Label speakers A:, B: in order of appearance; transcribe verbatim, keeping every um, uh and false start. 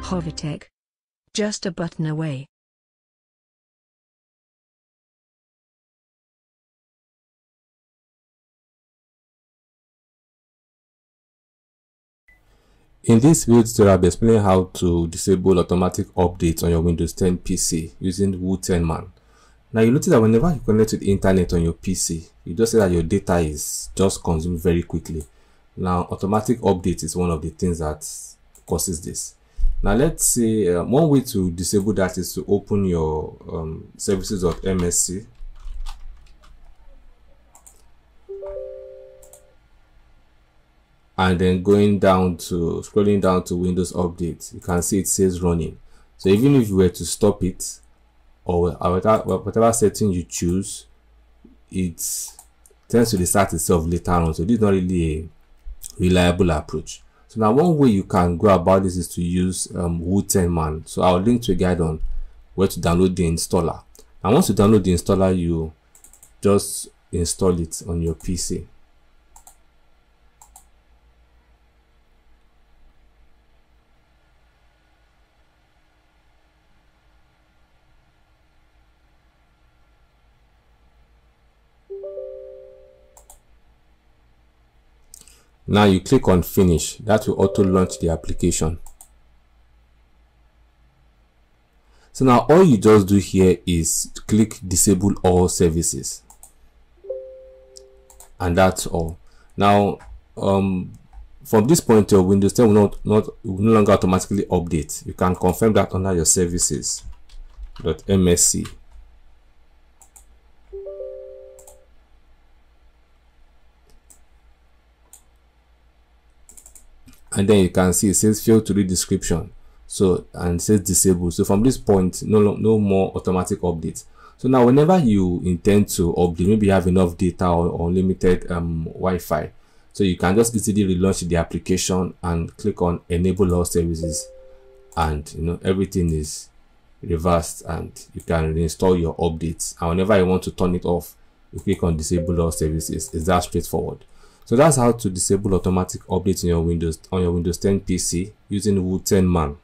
A: Hovertech. Just a button away.
B: In this video tutorial, I'll be explaining how to disable automatic updates on your Windows ten P C using Wu ten Man. Now you notice that whenever you connect to the internet on your P C, you just say that your data is just consumed very quickly. Now automatic update is one of the things that causes this. Now let's say uh, one way to disable that is to open your um, services.msc. And then going down to scrolling down to Windows Update, you can see it says running. So even if you were to stop it, or whatever setting you choose, it tends to restart itself later on. So this is not really a reliable approach. So now one way you can go about this is to use um, Wu ten Man. So I'll link to a guide on where to download the installer. And once you download the installer, you just install it on your P C. Now you click on finish. That will auto launch the application. So now all you just do here is click disable all services, and that's all. Now um from this point your Windows ten will not not will no longer automatically update. You can confirm that under your services.msc. And then you can see it says fail to read description, so and it says disable. So from this point, no no more automatic updates. So now whenever you intend to update, maybe you have enough data or unlimited um Wi-Fi, so you can just easily relaunch the application and click on enable all services, and you know everything is reversed and you can reinstall your updates. And whenever you want to turn it off, you click on disable all services. It's that straightforward. So that's how to disable automatic updates in your Windows on your Windows ten P C using Wu ten Man.